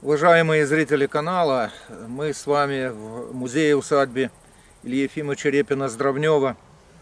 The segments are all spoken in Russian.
Уважаемые зрители канала, мы с вами в музее-усадьбе Ильи Ефимовича Репина-Здравнева.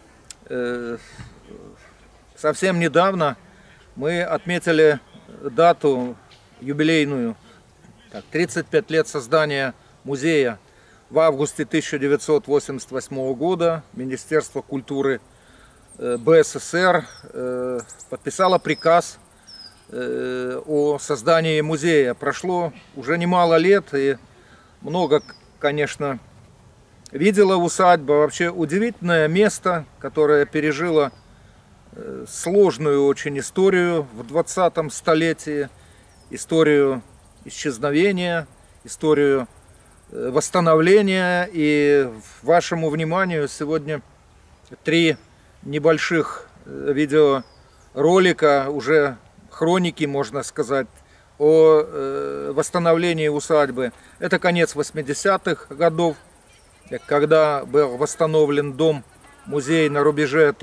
Совсем недавно мы отметили дату юбилейную, 35 лет создания музея. В августе 1988 года Министерство культуры БССР подписало приказ о создании музея. Прошло уже немало лет, и много, конечно, видела усадьба. Вообще удивительное место, которое пережило сложную очень историю в 20-м столетии, историю исчезновения, историю восстановления. И вашему вниманию сегодня 3 небольших видеоролика, уже хроники, можно сказать, о восстановлении усадьбы. Это конец 80-х годов, когда был восстановлен дом-музей на рубеже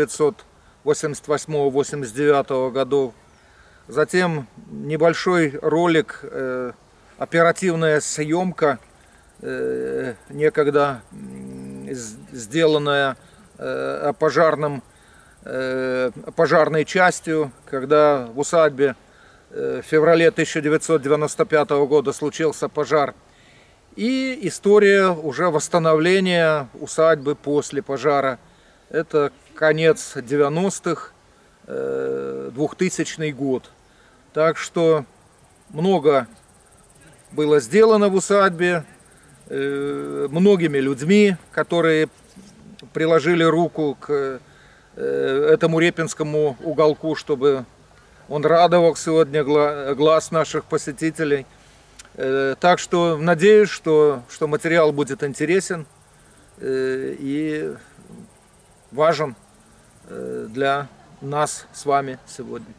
1988-89 годов. Затем небольшой ролик, оперативная съемка, некогда сделанная пожарной частью, когда в усадьбе в феврале 1995 года случился пожар. И история уже восстановления усадьбы после пожара. Это конец 90-х, 2000 год. Так что много было сделано в усадьбе многими людьми, которые приложили руку к этому репинскому уголку, чтобы он радовал сегодня глаз наших посетителей. Так что надеюсь, что материал будет интересен и важен для нас с вами сегодня.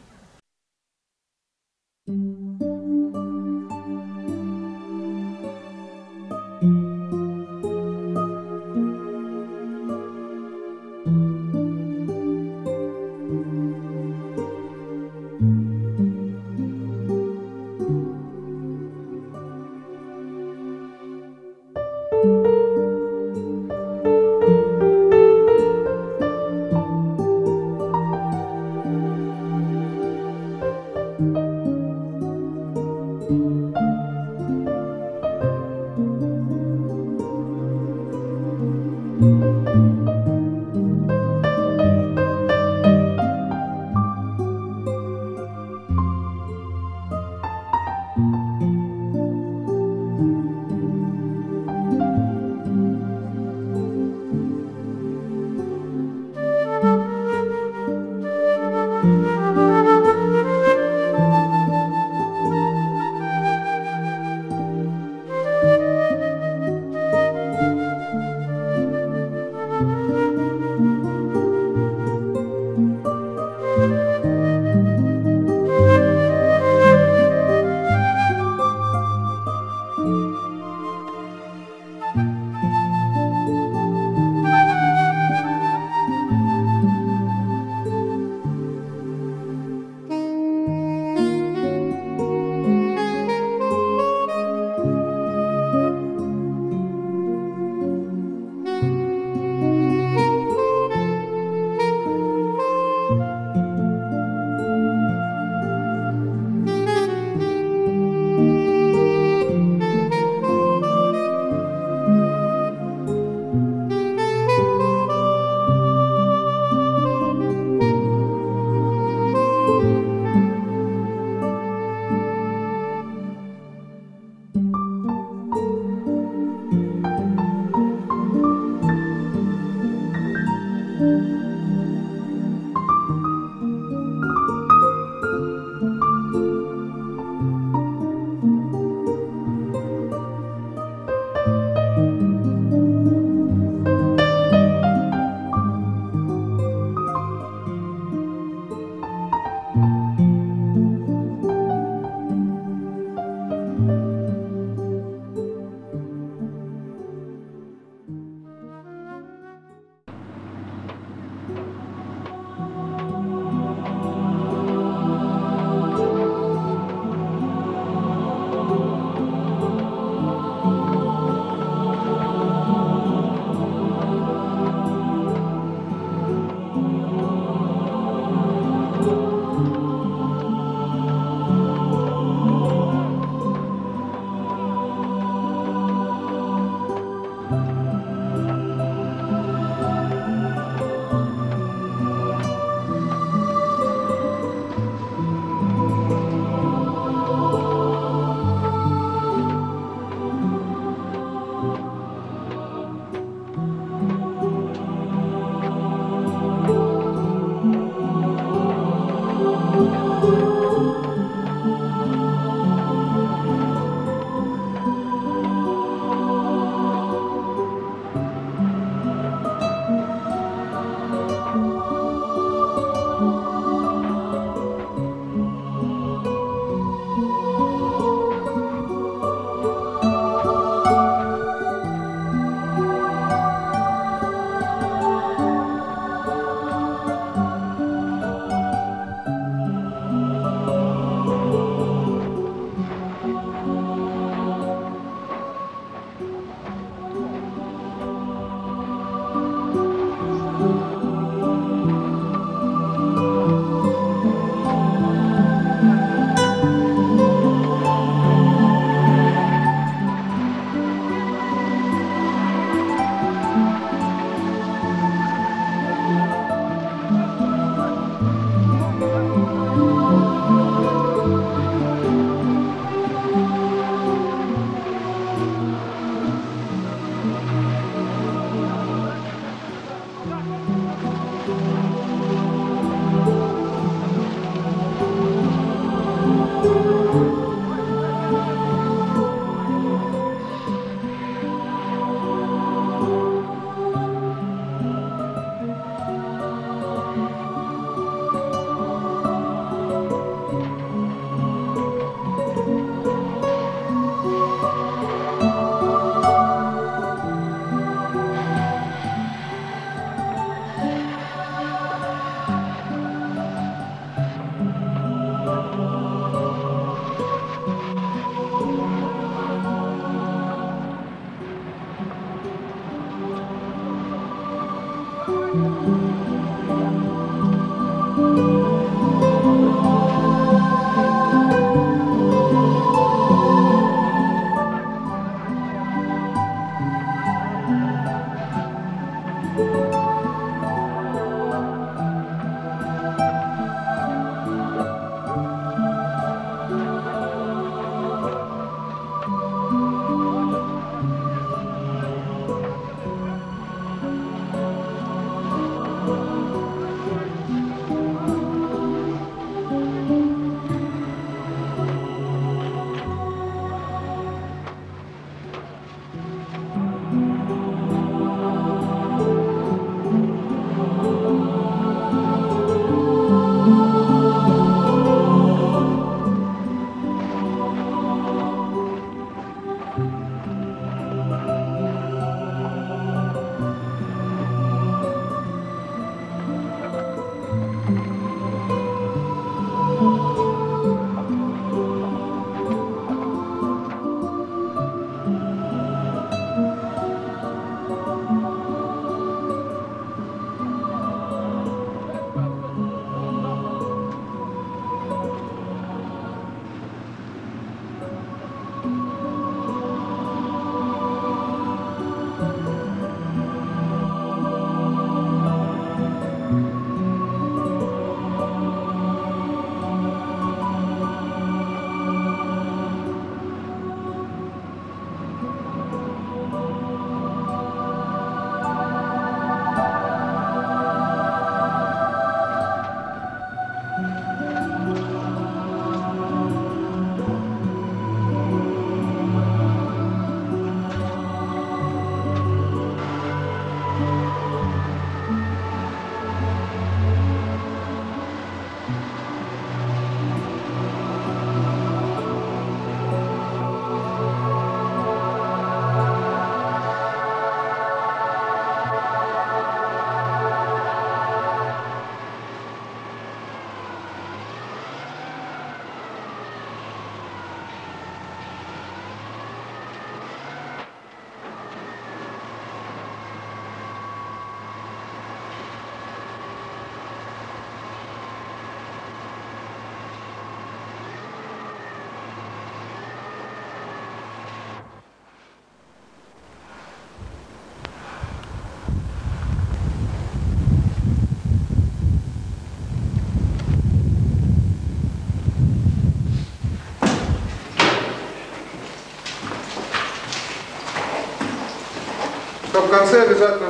в конце обязательно...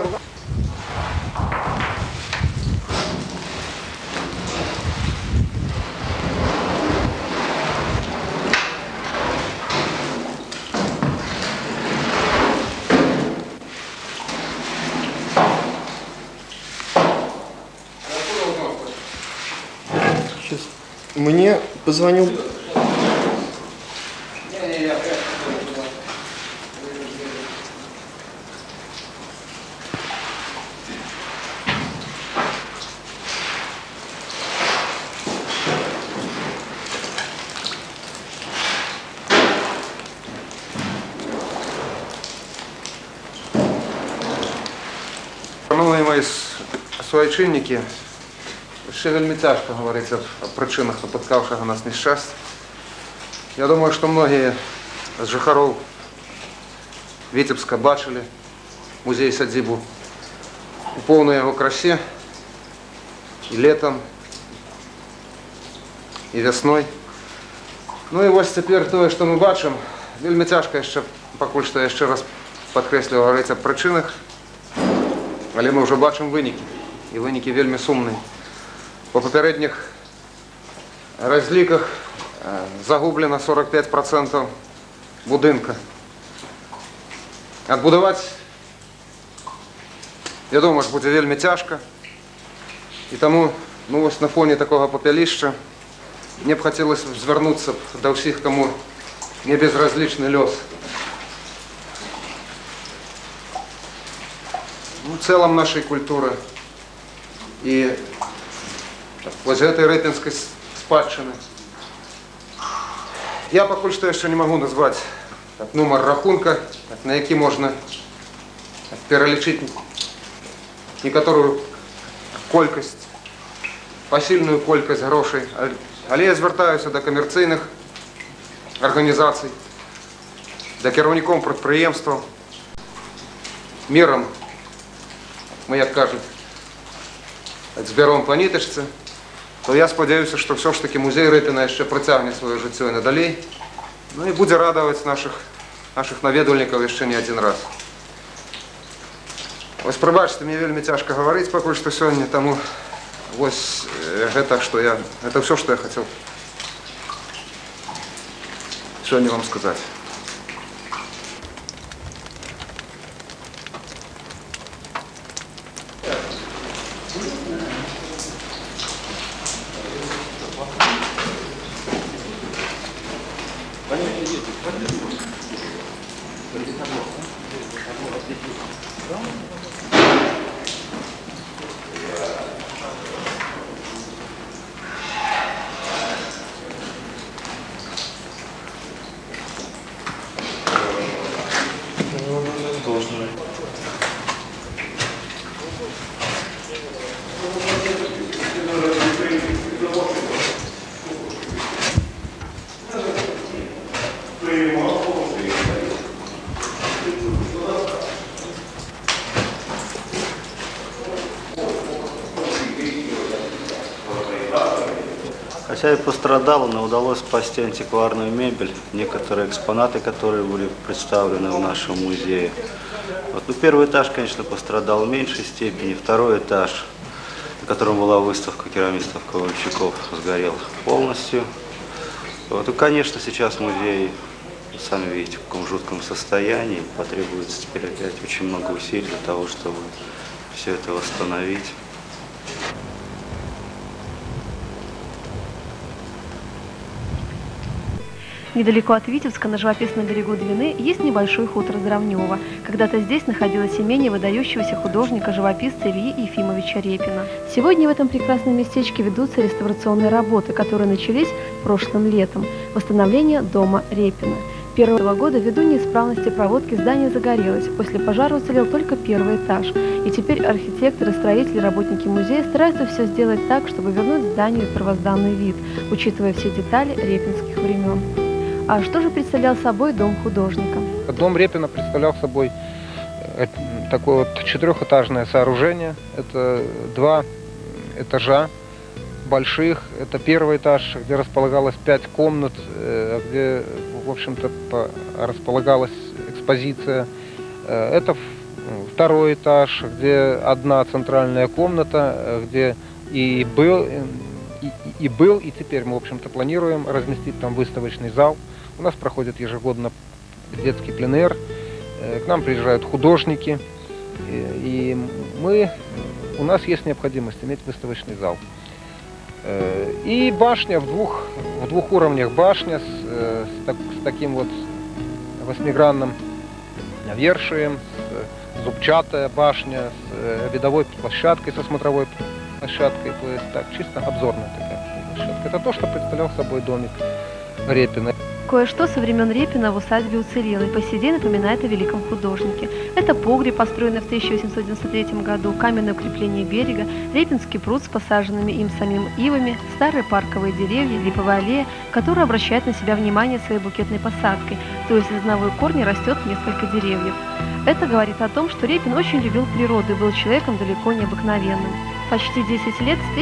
Сейчас. Мне позвонил... Шановні мої суайчинники, ще вельми тяжко говорити о причинах напаткавшого нас нещастя. Я думаю, що многі з жихарів Витебска бачили музей-садибу у повній його красі і літом, і весною. Ну і ось тепер те, що ми бачимо, вельми тяжко ще, поки що я ще раз підкреслюю, говорити о причинах. Але ми вже бачимо виніки, і виніки вельми сумні. По попередніх розліках загублено 45% будинка. Відбудувати, я думаю, буде вельми тяжко. І тому, ну ось на фоні такого попелища, мені б хотілося звернутися до всіх, кому не безразличний льос. В целом нашей культуры и вот этой репинской спадщины. Я пока что еще не могу назвать номер рахунка, на який можно перелічити некоторую колькость, посильную колькость грошей. Але я звертаюся до комерційних організацій, до керівників підприємств, міром, ми, як кажуть, зберемо по ниточці, то я сподіваюся, що все ж таки музей Репіна ще протягне своє життя і надалі, ну і буде радувати наших навідувальників ще не один раз. Ось пробачте, мені вельми тяжко говорити поки що сьогодні, тому ось це все, що я хотів сьогодні вам сказати. Хотя и пострадало, но удалось спасти антикварную мебель, некоторые экспонаты, которые были представлены в нашем музее. Вот. Ну, первый этаж, конечно, пострадал в меньшей степени, второй этаж, на котором была выставка керамистов-ковальчуков, сгорел полностью. Вот. И, конечно, сейчас музей, сами видите, в каком жутком состоянии, потребуется теперь опять очень много усилий для того, чтобы все это восстановить. Недалеко от Витебска, на живописном берегу Двины, есть небольшой хутор Здравнево. Когда-то здесь находилось имение выдающегося художника-живописца Ильи Ефимовича Репина. Сегодня в этом прекрасном местечке ведутся реставрационные работы, которые начались прошлым летом. Восстановление дома Репина. Первого года ввиду неисправности проводки здание загорелось. После пожара уцелел только первый этаж. И теперь архитекторы, строители, работники музея стараются все сделать так, чтобы вернуть зданию первозданный вид, учитывая все детали репинских времен. А что же представлял собой дом художника? Дом Репина представлял собой такое вот четырехэтажное сооружение. Это 2 этажа больших. Это первый этаж, где располагалось 5 комнат, где, в общем-то, располагалась экспозиция. Это Второй этаж, где одна центральная комната, где и был, и теперь мы, в общем-то, планируем разместить там выставочный зал. У нас проходит ежегодно детский пленэр, к нам приезжают художники, и у нас есть необходимость иметь выставочный зал. И башня в двух уровнях башня с таким вот восьмигранным навершием, зубчатая башня с видовой площадкой, со смотровой площадкой, то есть так, чисто обзорная такая площадка. Это то, что представлял собой домик Репина. Кое-что со времен Репина в усадьбе уцелело и по сей день напоминает о великом художнике. Это погреб, построенный в 1893 году, каменное укрепление берега, Репинский пруд с посаженными им самим ивами, старые парковые деревья, липовая аллея, которая обращает на себя внимание своей букетной посадкой, то есть из одного корня растет несколько деревьев. Это говорит о том, что Репин очень любил природу и был человеком далеко необыкновенным. Почти 10 лет, с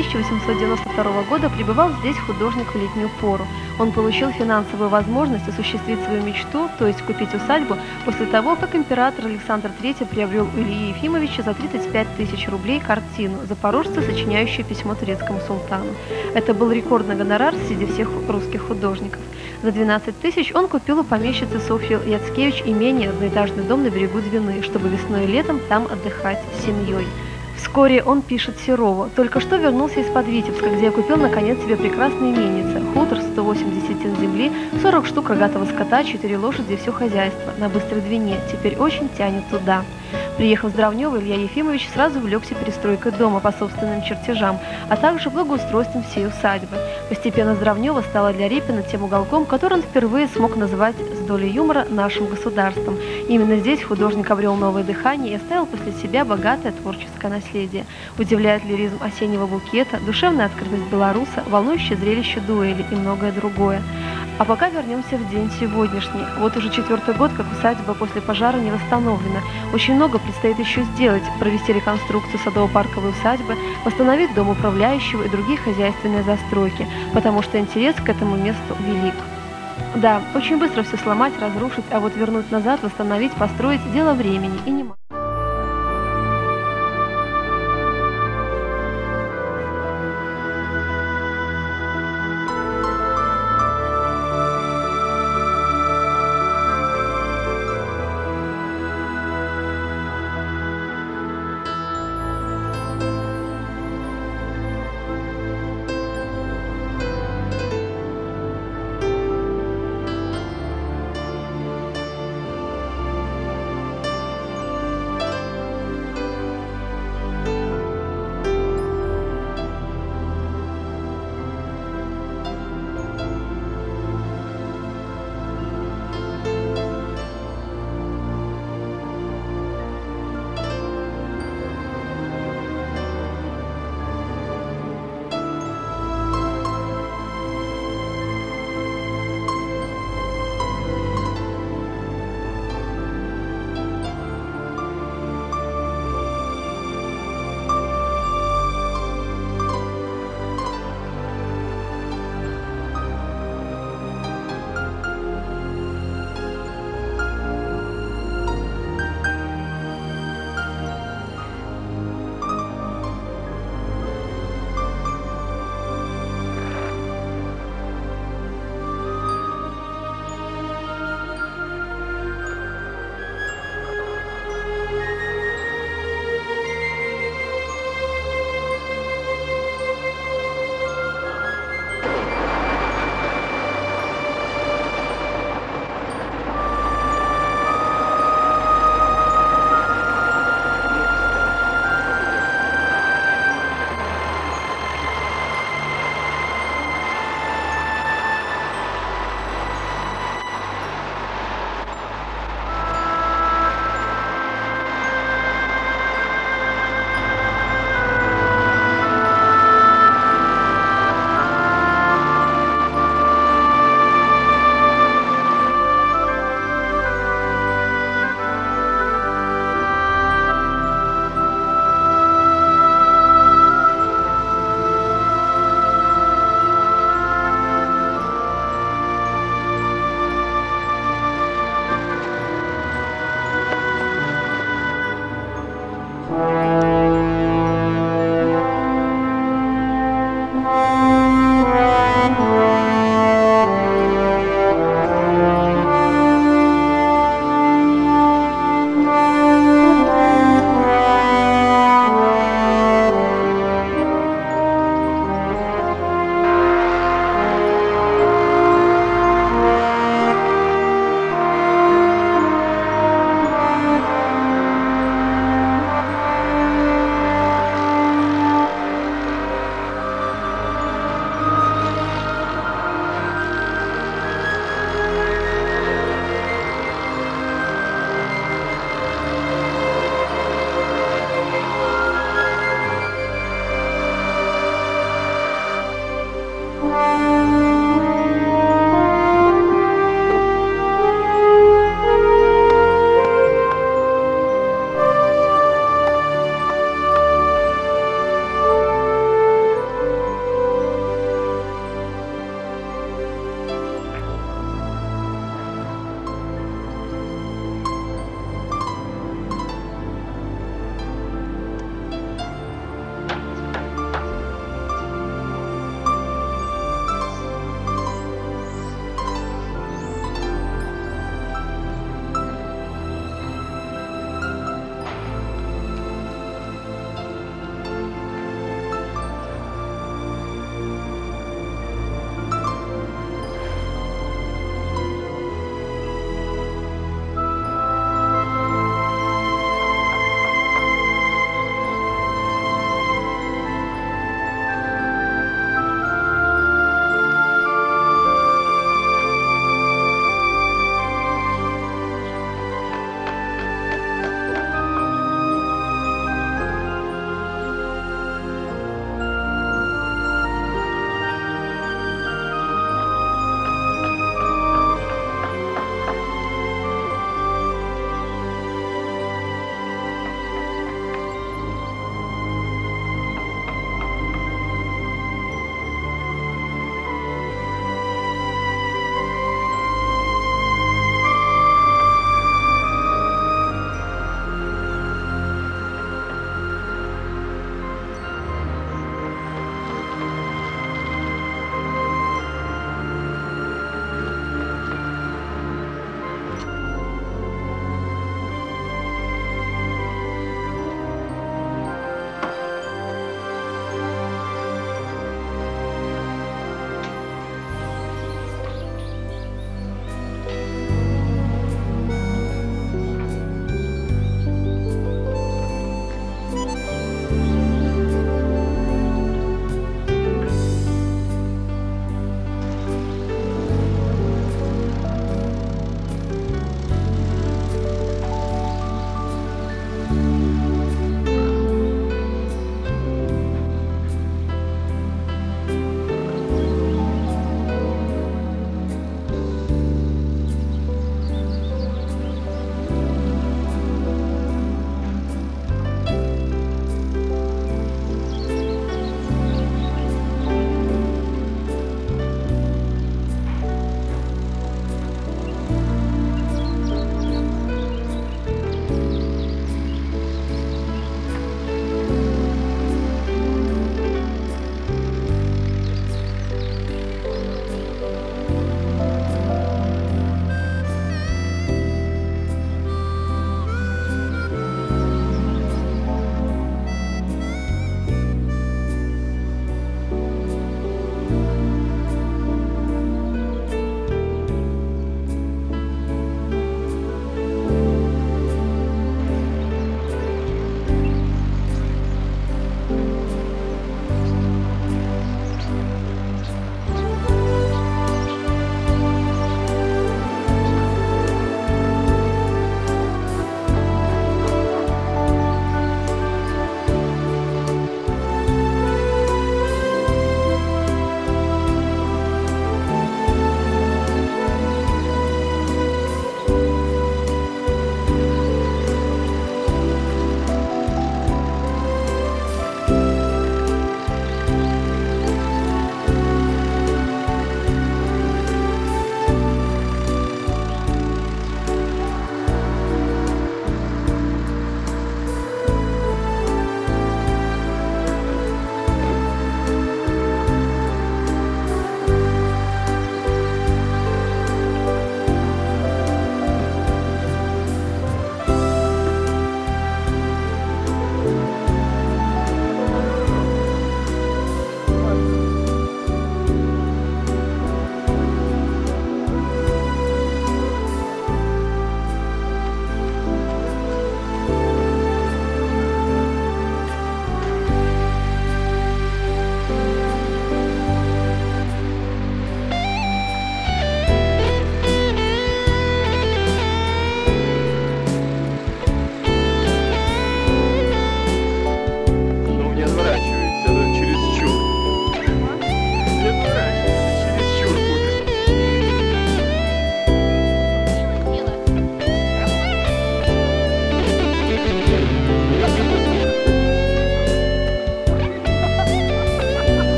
1892 года, пребывал здесь художник в летнюю пору. Он получил финансовую возможность осуществить свою мечту, то есть купить усадьбу, после того, как император Александр III приобрел у Ильи Ефимовича за 35 тысяч рублей картину «Запорожцы, сочиняющие письмо турецкому султану». Это был рекордный гонорар среди всех русских художников. За 12 тысяч он купил у помещицы Софьи Яцкевич имение, одноэтажный дом на берегу Двины, чтобы весной и летом там отдыхать с семьей. Вскоре он пишет Серову: «Только что вернулся из-под Витебска, где я купил наконец себе прекрасное именице, хутор, 180 десятин земли, 40 штук рогатого скота, 4 лошади и все хозяйство на Быстрой Двине. Теперь очень тянет туда». Приехав с Дровнева, Илья Ефимович сразу увлекся перестройкой дома по собственным чертежам, а также благоустройством всей усадьбы. Постепенно Дровнева стала для Репина тем уголком, который он впервые смог называть с долей юмора нашим государством. Именно здесь художник обрел новое дыхание и оставил после себя богатое творческое наследие. Удивляет лиризм осеннего букета, душевная открытость белоруса, волнующее зрелище дуэли и многое другое. А пока вернемся в день сегодняшний. Вот уже 4-й год, как усадьба после пожара не восстановлена. Очень много предстоит еще сделать: провести реконструкцию садово-парковой усадьбы, восстановить дом управляющего и другие хозяйственные застройки, потому что интерес к этому месту велик. Да, очень быстро все сломать, разрушить, а вот вернуть назад, восстановить, построить – дело времени и не мало.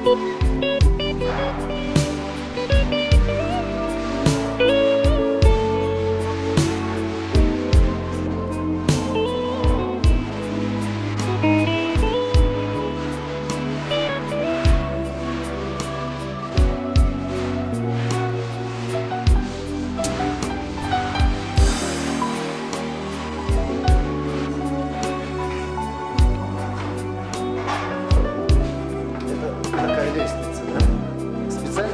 Такая лестница, да? Специально?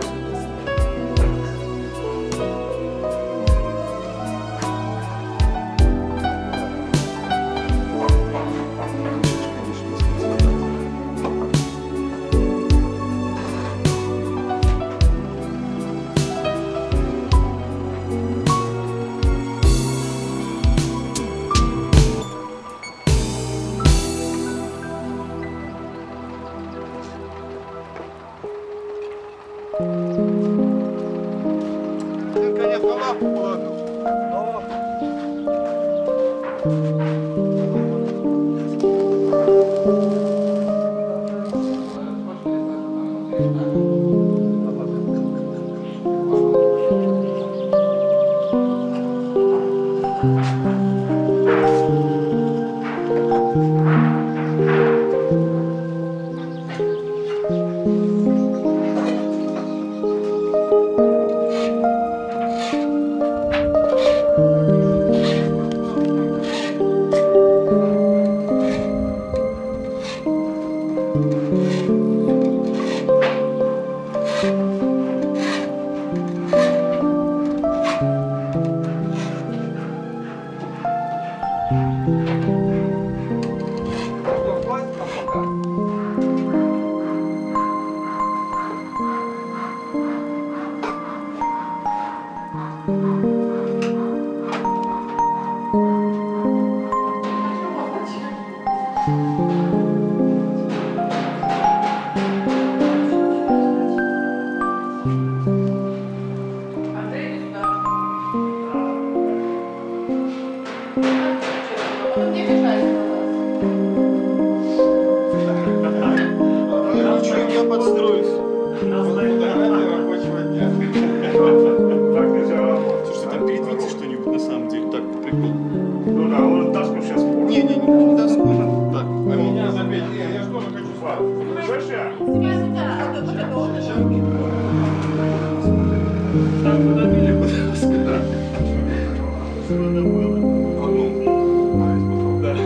Конец на лапу положил. Я подстроюсь. Рабочего дня. Слушайте, там передвиньте что-нибудь на самом деле. Так, по приколу. Ну да, он доску сейчас может. Не доску. Так, Меня забей. Не, я же тоже хочу фар. Слышишь? так подобили, пожалуйста. Что надо было? Да.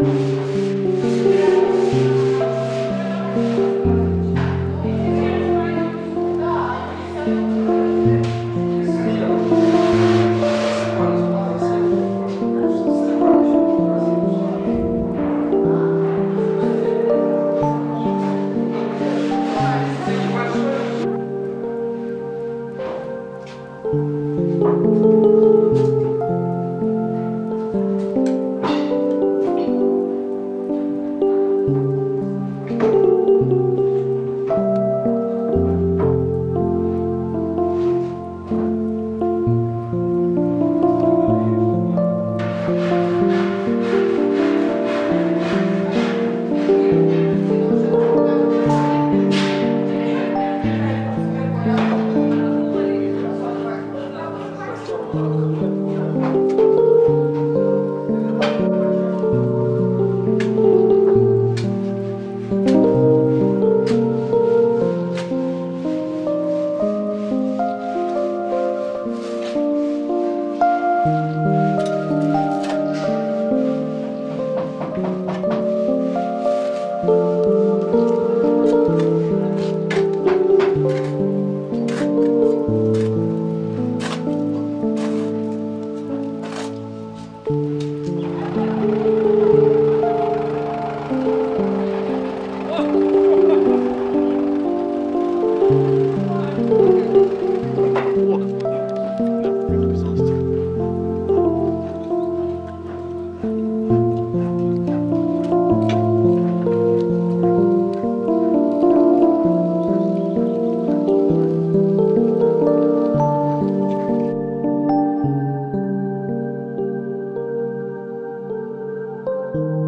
Thank you.